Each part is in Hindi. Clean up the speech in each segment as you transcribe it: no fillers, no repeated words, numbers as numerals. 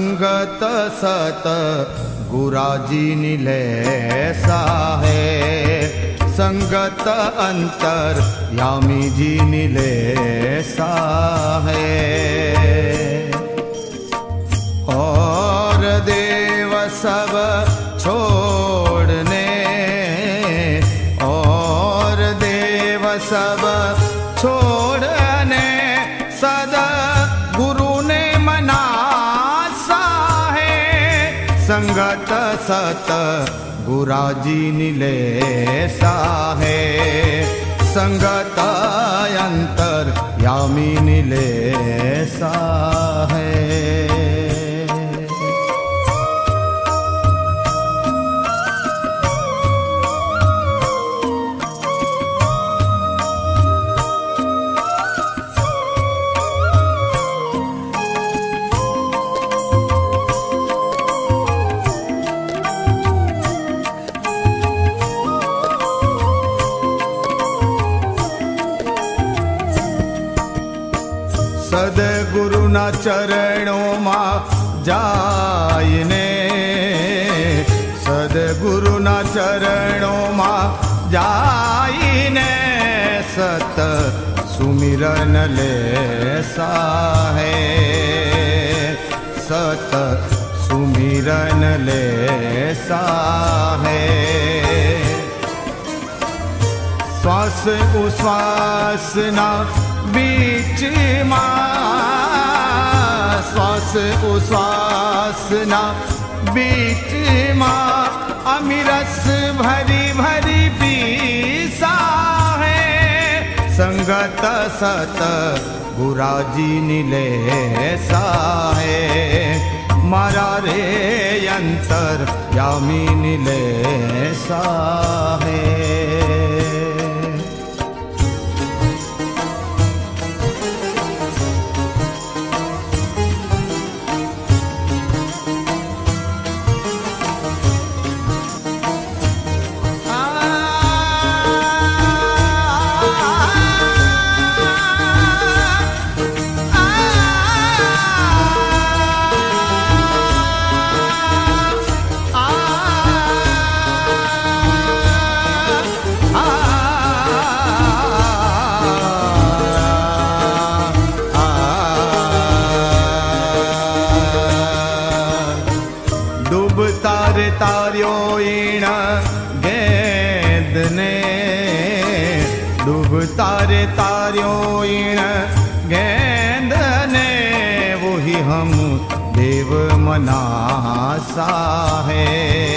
संगत सत गुराजी नीले साहे, संगत अंतर यामी जी नीले साहे। और देव सब छोड़ने, और देव सब छोड़ने सदा गुरु ने मना साहे। संगत सत गुराजी नीले साहे, संगत अंतर यामी नीले साहे। सदगुरु ना चरणों मां जाइने, सदगुरु ना चरणों मां जाइने सत सुमिरन ले साहे, सत सुमिरन ले साहे। श्वास उश्वास ना बीच मां, श्वास उश्वास ना बीच मां अमिरस भरी भरी पीसा है। संगत सत गुराजी नीले साहे, मारा रे अंतर यामी नीले साहे। तार्यो ईण गेंद ने, डूब तारे तार्यो ईण गेंद ने, वही हम देव मना साहे,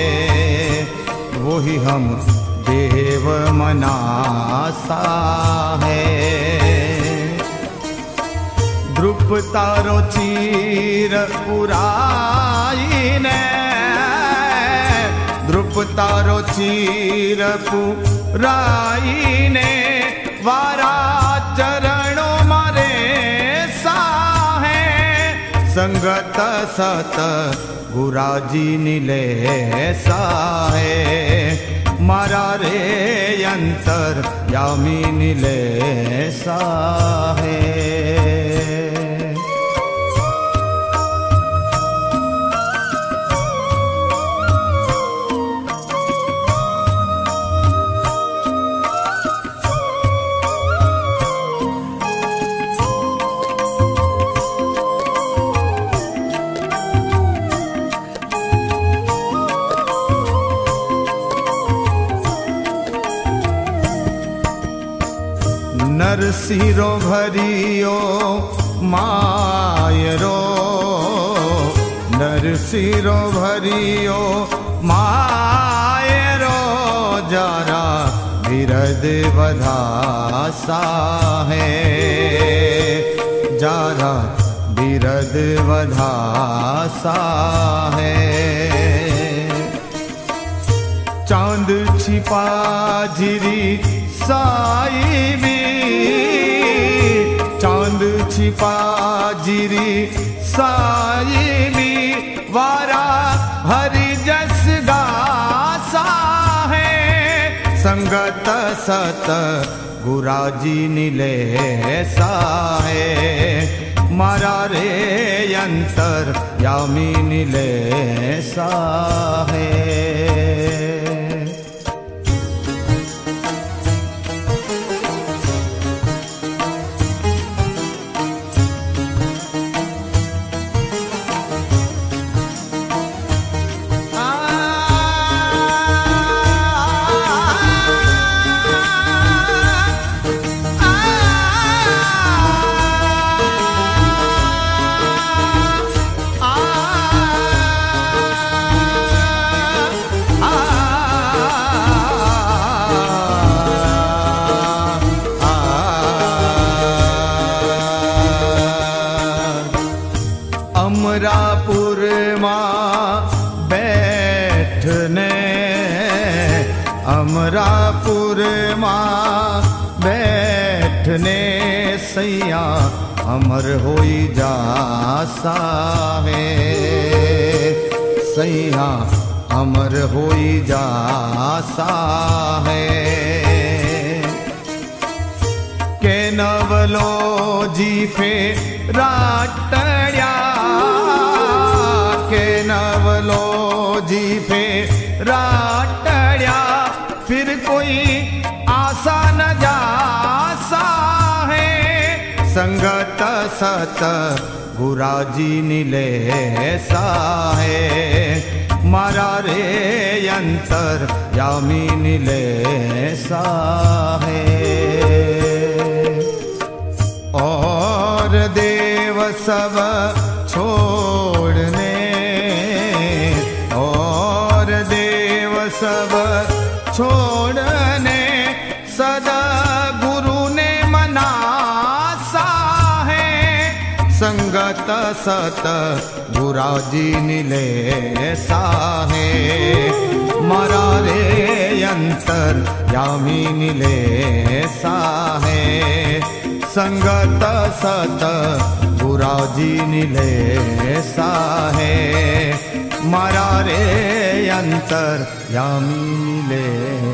वही हम देव मना साहे। ध्रुप तारो चीर पुराई ने, ध्रुप तारो चीर पुराई ने, वारा चरणों मारे साहे। संगत सत गुराजी नीले साहे, मारा रे अंतर यामी नीले साहे। नरसिरो भरियो मायरो, नरसिरो भरियो मायरो, जारा बिरद वधासा है, जारा बिरद वधासा है। चांद छिपा झिरी साई भी, चांद छिपा झिरी साई भी, वारा हरि जस गासा है। संगत सत गुराजी नीले साहे, मारा रे अंतर यामी नीलेसा है। अमरापुर माँ बैठने, अमरापुर माँ बैठने सैया अमर होई जासा है। सैया अमर होई जासा है। के नवलो जी फे राटड़िया, के नवलो जी फे राटड़िया, फिर कोई आशा न जासा है। संगत सत गुराजी नीले सा है। मारा रे अंतर यामी नीले सा है। और देव सब छोड़ने, और देव सब छोड़ने सदा गुरु ने मनासा है। संगत सत गुराजी नीले सा है। मारा रे अंतर यामी नीले सा है। संगत सत गुराजी नीले सा है। मारा रे अंतर यामी नीले